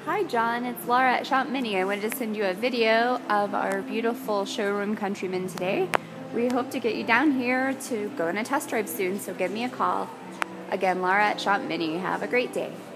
Hi John, it's Laura at CNTRYMN. I wanted to send you a video of our beautiful showroom Countryman today. We hope to get you down here to go on a test drive soon, so give me a call. Again, Laura at CNTRYMN. Have a great day.